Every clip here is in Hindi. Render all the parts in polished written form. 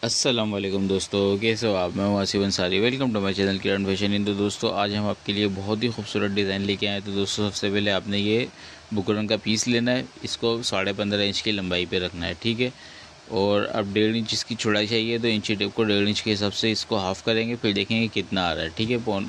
अस्सलाम वालेकुम दोस्तों, कैसे हो आप। मैं हूं Asif Ansari. Welcome to my channel Kiran fashion in. तो दोस्तों आज हम आपके लिए बहुत ही खूबसूरत डिज़ाइन लेके आए हैं। तो दोस्तों सबसे पहले आपने ये बुकरम का पीस लेना है। इसको 15.5 इंच की लंबाई पे रखना है, ठीक है। और अब 1.5 इंच इसकी चौड़ाई चाहिए, तो इंची टेप को 1.5 इंच के हिसाब से इसको हाफ़ करेंगे, फिर देखेंगे कितना आ रहा है, ठीक है।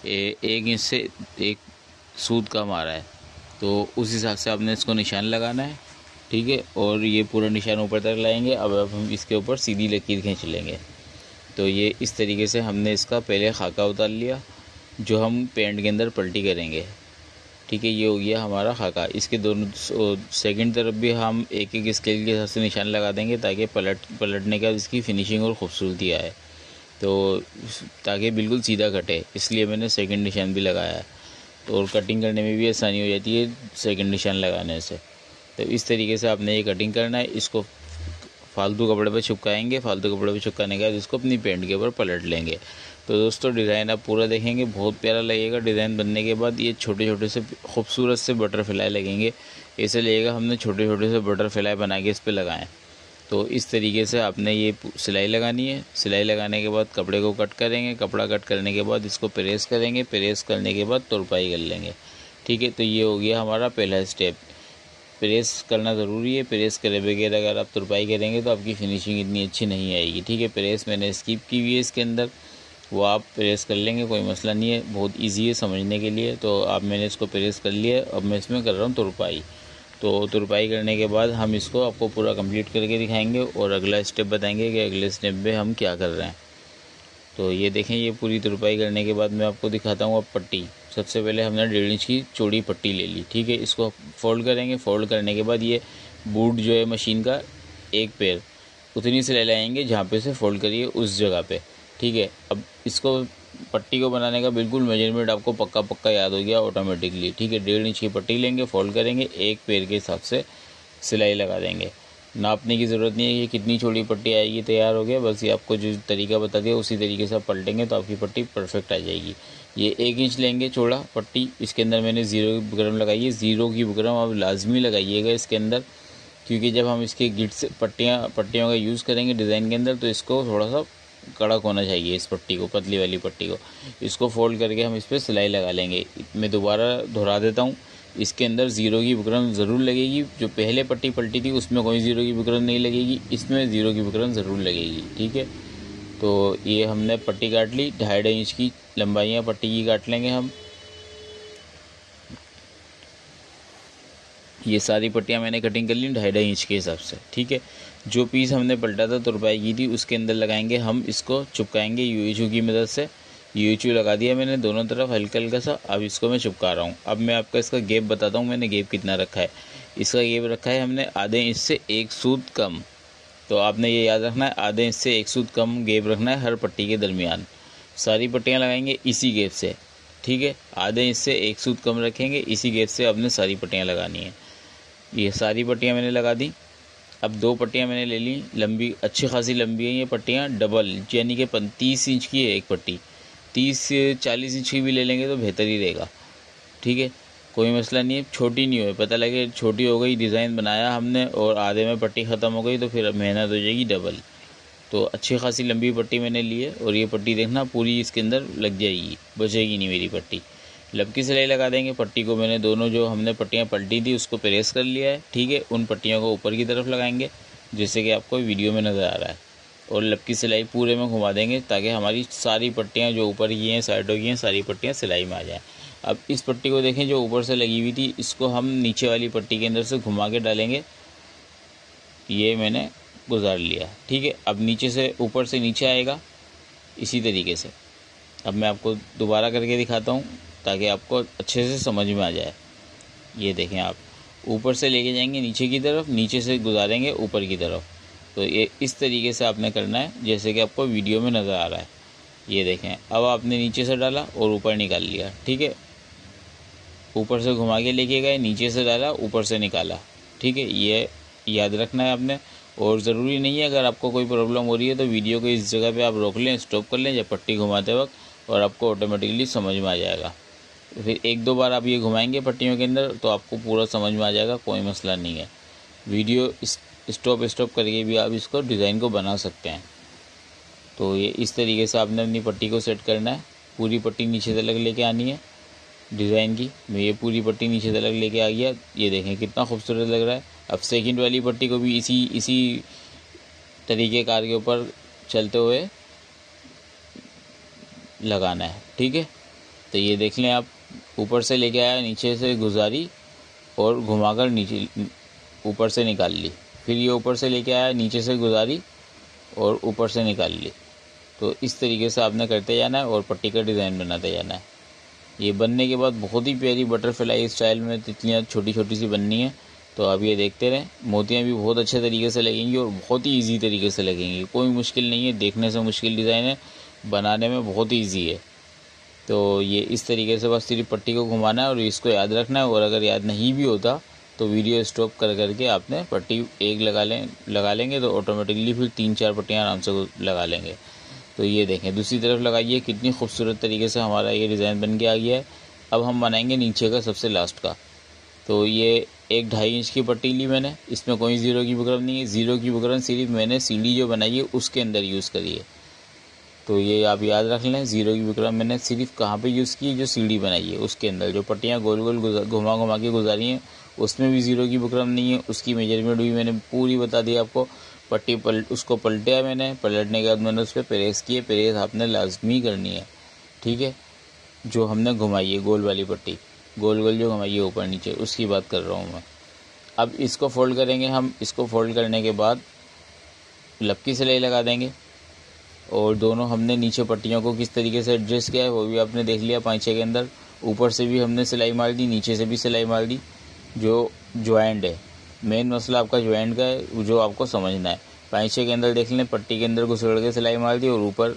1 इंच से एक सूद कम आ रहा है, तो उस हिसाब से आपने इसको निशान लगाना है, ठीक है। और ये पूरा निशान ऊपर तक लाएंगे। अब हम इसके ऊपर सीधी लकीर खींच लेंगे। तो ये इस तरीके से हमने इसका पहले खाका उतार लिया, जो हम पेंट के अंदर पलटी करेंगे, ठीक है। ये हो गया हमारा खाका। इसके दोनों सेकंड तरफ भी हम एक एक स्केल के हिसाब से निशान लगा देंगे, ताकि पलटने का इसकी फिनिशिंग और ख़ूबसूरती आए, तो ताकि बिल्कुल सीधा कटे, इसलिए मैंने सेकंड निशान भी लगाया है। तो और कटिंग करने में भी आसानी हो जाती है सेकंड निशान लगाने से। तो इस तरीके से आपने ये कटिंग करना है। इसको फालतू कपड़े पे चिपकाएंगे। फालतू कपड़े पे चिपकाने के बाद इसको अपनी पेंट के ऊपर पलट लेंगे। तो दोस्तों डिज़ाइन आप पूरा देखेंगे, बहुत प्यारा लगेगा। डिज़ाइन बनने के बाद ये छोटे छोटे से खूबसूरत से बटरफ्लाई लगेंगे। ऐसे लगेगा हमने छोटे छोटे से बटरफ्लाई बना के इस पर लगाएं। तो इस तरीके से आपने ये सिलाई लगानी है। सिलाई लगाने के बाद कपड़े को कट करेंगे। कपड़ा कट करने के बाद इसको प्रेस करेंगे। प्रेस करने के बाद तुरपाई कर लेंगे, ठीक है। तो ये हो गया हमारा पहला स्टेप। प्रेस करना ज़रूरी है। प्रेस करे बगैर अगर आप तुरपाई करेंगे तो आपकी फिनिशिंग इतनी अच्छी नहीं आएगी, ठीक है। प्रेस मैंने स्किप की हुई है इसके अंदर, वो आप प्रेस कर लेंगे, कोई मसला नहीं है। बहुत इजी है समझने के लिए। तो अब मैंने इसको प्रेस कर लिया। अब मैं इसमें कर रहा हूँ तुरपाई। तो तुरपाई करने के बाद हम इसको आपको पूरा कंप्लीट करके दिखाएंगे और अगला स्टेप बताएंगे कि अगले स्टेप में हम क्या कर रहे हैं। तो ये देखें, ये पूरी तुरपाई करने के बाद मैं आपको दिखाता हूँ अब पट्टी। सबसे पहले हमने 1.5 इंच की चौड़ी पट्टी ले ली, ठीक है। इसको फोल्ड करेंगे। फोल्ड करने के बाद ये बूट जो है मशीन का, एक पैर उतनी सिलाई लगाएंगे जहाँ पे से फोल्ड करिए उस जगह पे, ठीक है। अब इसको पट्टी को बनाने का बिल्कुल मेजरमेंट आपको पक्का याद हो गया ऑटोमेटिकली, ठीक है। 1.5 इंच की पट्टी लेंगे, फोल्ड करेंगे, एक पैर के हिसाब से सिलाई लगा देंगे। नापने की ज़रूरत नहीं है कि कितनी चौड़ी पट्टी आएगी, तैयार हो गया। बस ये आपको जो तरीका बता दिया उसी तरीके से आप पलटेंगे तो आपकी पट्टी परफेक्ट आ जाएगी। ये 1 इंच लेंगे चौड़ा पट्टी। इसके अंदर मैंने 0 की बुकरम लगाई है। 0 की बुकरम आप लाजमी लगाइएगा इसके अंदर, क्योंकि जब हम इसके गिट से पट्टियों का यूज़ करेंगे डिज़ाइन के अंदर, तो इसको थोड़ा सा कड़क होना चाहिए। इस पट्टी को, पतली वाली पट्टी को, इसको फोल्ड करके हम इस पर सिलाई लगा लेंगे। मैं दोबारा दोहरा देता हूँ, इसके अंदर 0 की बुकरम ज़रूर लगेगी। जो पहले पट्टी पलटी थी उसमें कोई 0 की बुकरम नहीं लगेगी, इसमें 0 की बुकरम ज़रूर लगेगी, ठीक है। तो ये हमने पट्टी काट ली। 2.5 इंच की लंबाइयाँ पट्टी की काट लेंगे हम। ये सारी पट्टियाँ मैंने कटिंग कर ली 2.5 इंच के हिसाब से, ठीक है। जो पीस हमने पलटा था तुरपाई की थी, उसके अंदर लगाएंगे हम, इसको चिपकाएंगे यूएचओ की मदद से। यूएचओ लगा दिया मैंने दोनों तरफ हल्का हल्का सा। अब इसको मैं चिपका रहा हूँ। अब मैं आपको इसका गैप बताता हूँ, मैंने गैप कितना रखा है। इसका गैप रखा है हमने ½ इंच से 1 सूद कम। तो आपने ये याद रखना है, ½ इंच से 1 सूद कम गैप रखना है हर पट्टी के दरमियान। सारी पट्टियाँ लगाएंगे इसी गैप से, ठीक है। ½ इंच से 1 सूद कम रखेंगे, इसी गैप से आपने सारी पट्टियाँ लगानी है। ये सारी पट्टियाँ मैंने लगा दी। अब 2 पट्टियाँ मैंने ले ली, लंबी, अच्छी खासी लंबी है ये पट्टियाँ, डबल, यानी कि 30 इंच की है एक पट्टी। 30 से 40 इंच की भी ले लेंगे तो बेहतर ही रहेगा, ठीक है। कोई मसला नहीं है, छोटी नहीं हो। पता लगे छोटी हो गई, डिज़ाइन बनाया हमने और आधे में पट्टी ख़त्म हो गई, तो फिर मेहनत हो जाएगी डबल। तो अच्छी खासी लंबी पट्टी मैंने ली है और ये पट्टी देखना पूरी इसके अंदर लग जाएगी, बचेगी नहीं मेरी पट्टी। लपकी सिलाई लगा देंगे। पट्टी को मैंने दोनों जो हमने पट्टियाँ पलटी थी उसको प्रेस कर लिया है, ठीक है। उन पट्टियों को ऊपर की तरफ लगाएंगे, जैसे कि आपको वीडियो में नज़र आ रहा है, और लपकी सिलाई पूरे में घुमा देंगे, ताकि हमारी सारी पट्टियाँ जो ऊपर की हैं, साइडों की हैं, सारी पट्टियाँ सिलाई में आ जाएँ। अब इस पट्टी को देखें जो ऊपर से लगी हुई थी, इसको हम नीचे वाली पट्टी के अंदर से घुमा के डालेंगे। ये मैंने गुजार लिया, ठीक है। अब नीचे से ऊपर से नीचे आएगा इसी तरीके से। अब मैं आपको दोबारा करके दिखाता हूँ ताकि आपको अच्छे से समझ में आ जाए। ये देखें, आप ऊपर से लेके जाएंगे नीचे की तरफ, नीचे से गुजारेंगे ऊपर की तरफ। तो ये इस तरीके से आपने करना है, जैसे कि आपको वीडियो में नज़र आ रहा है। ये देखें, अब आपने नीचे से डाला और ऊपर निकाल लिया, ठीक है। ऊपर से घुमा के लेके गए, नीचे से डाला, ऊपर से निकाला, ठीक है। ये याद रखना है आपने। और ज़रूरी नहीं है, अगर आपको कोई प्रॉब्लम हो रही है तो वीडियो को इस जगह पे आप रोक लें, स्टॉप कर लें जब पट्टी घुमाते वक्त, और आपको ऑटोमेटिकली समझ में आ जाएगा। फिर 1-2 बार आप ये घुमाएंगे पट्टियों के अंदर तो आपको पूरा समझ में आ जाएगा, कोई मसला नहीं है। वीडियो स्टॉप करके भी आप इसको डिज़ाइन को बना सकते हैं। तो ये इस तरीके से आपने अपनी पट्टी को सेट करना है। पूरी पट्टी नीचे तक लेके आनी है डिज़ाइन की। मैं ये पूरी पट्टी नीचे तक लेके आ गया। ये देखें कितना खूबसूरत लग रहा है। अब सेकंड वाली पट्टी को भी इसी तरीके कार के ऊपर चलते हुए लगाना है, ठीक है। तो ये देख लें आप, ऊपर से लेके आया, नीचे से गुजारी और घुमाकर नीचे ऊपर से निकाल ली। फिर ये ऊपर से लेके आया, नीचे से गुजारी और ऊपर से निकाल ली। तो इस तरीके से आपने करते जाना है और पट्टी का डिज़ाइन बनाते जाना है। ये बनने के बाद बहुत ही प्यारी बटरफ्लाई स्टाइल में तितलियाँ छोटी छोटी सी बननी है। तो आप ये देखते रहें। मोतियाँ भी बहुत अच्छे तरीके से लगेंगी और बहुत ही ईजी तरीके से लगेंगी। कोई मुश्किल नहीं है, देखने से मुश्किल डिज़ाइन है, बनाने में बहुत ईजी है। तो ये इस तरीके से बस सिर्फ पट्टी को घुमाना है और इसको याद रखना है। और अगर याद नहीं भी होता तो वीडियो स्टॉप कर करके आपने पट्टी एक लगा लेंगे तो ऑटोमेटिकली फिर 3-4 पट्टियाँ आराम से लगा लेंगे। तो ये देखें, दूसरी तरफ लगाइए, कितनी खूबसूरत तरीके से हमारा ये डिज़ाइन बन के आ गया है। अब हम बनाएंगे नीचे का सबसे लास्ट का। तो ये 1-2.5 इंच की पट्टी ली मैंने, इसमें कोई ज़ीरो की बुकरम नहीं है। ज़ीरो की बुकरम सिर्फ मैंने सीढ़ी जो बनाई है उसके अंदर यूज़ करी है। तो ये आप याद रख लें, ज़ीरो की बुकरम मैंने सिर्फ कहाँ पे यूज़ की है, जो सीढ़ी बनाई है उसके अंदर। जो पट्टियाँ गोल गोल घुमा घुमा के गुजारी हैं उसमें भी ज़ीरो की बुकरम नहीं है। उसकी मेजरमेंट भी मैंने पूरी बता दी आपको। पट्टी उसको पलटा मैंने, पलटने के बाद मैंने उस पर प्रेस किए। प्रेस आपने लाजमी करनी है, ठीक है। जो हमने घुमाई है गोल वाली पट्टी, गोल गोल जो घुमाई है ऊपर नीचे, उसकी बात कर रहा हूँ मैं। अब इसको फोल्ड करेंगे हम। इसको फोल्ड करने के बाद लपकी सिलाई लगा देंगे। और दोनों हमने नीचे पट्टियों को किस तरीके से एडजस्ट किया है वो भी आपने देख लिया पाँचे के अंदर। ऊपर से भी हमने सिलाई मार दी, नीचे से भी सिलाई मार दी। जो ज्वाइंट है, मेन मसला आपका ज्वाइंट का है, जो आपको समझना है। पाँचे के अंदर देख लें, पट्टी के अंदर घुसड़ के सिलाई मार दी और ऊपर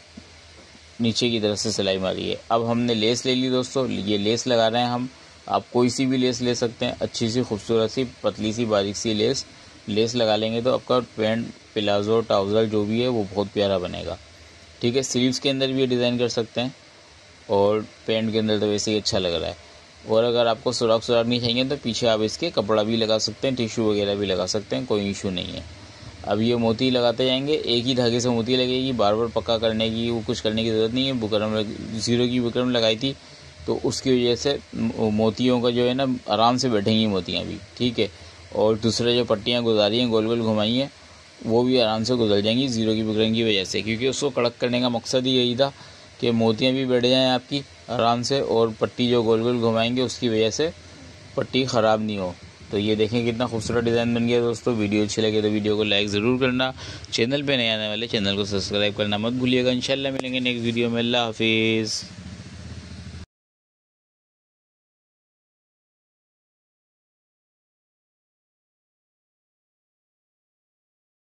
नीचे की तरफ से सिलाई मारी है। अब हमने लेस ले ली दोस्तों, ये लेस लगा रहे हैं हम। आप कोई सी भी लेस ले सकते हैं, अच्छी सी खूबसूरत सी पतली सी बारीक सी लेस लगा लेंगे तो आपका पैंट प्लाजो ट्राउज़र जो भी है वो बहुत प्यारा बनेगा, ठीक है। स्लीव्स के अंदर भी डिज़ाइन कर सकते हैं और पैंट के अंदर तो वैसे ही अच्छा लग रहा है। और अगर आपको सुराख नहीं चाहिए तो पीछे आप इसके कपड़ा भी लगा सकते हैं, टिश्यू वगैरह भी लगा सकते हैं, कोई इशू नहीं है। अब ये मोती लगाते जाएंगे, एक ही धागे से मोती लगेगी, बार बार पक्का करने की वो कुछ करने की ज़रूरत नहीं है। बुकरम ज़ीरो की बुकरम लगाई थी तो उसकी वजह से मोतियों का जो है ना आराम से बैठेंगी मोतियाँ भी, ठीक है। और दूसरे जो पट्टियाँ गुजारी हैं, गोल गोल घुमाई हैं, वो भी आराम से गुजर जाएंगी ज़ीरो की बुकरम की वजह से। क्योंकि उसको कड़क करने का मकसद ही यही था कि मोतियाँ भी बैठ जाएँ आपकी आराम से और पट्टी जो गोल गोल घुमाएंगे उसकी वजह से पट्टी ख़राब नहीं हो। तो ये देखें कितना खूबसूरत डिज़ाइन बन गया दोस्तों। वीडियो अच्छी लगे तो वीडियो को लाइक ज़रूर करना। चैनल पे नए आने वाले चैनल को सब्सक्राइब करना मत भूलिएगा। इंशाल्लाह मिलेंगे नेक्स्ट वीडियो में। अल्लाह हाफिज़।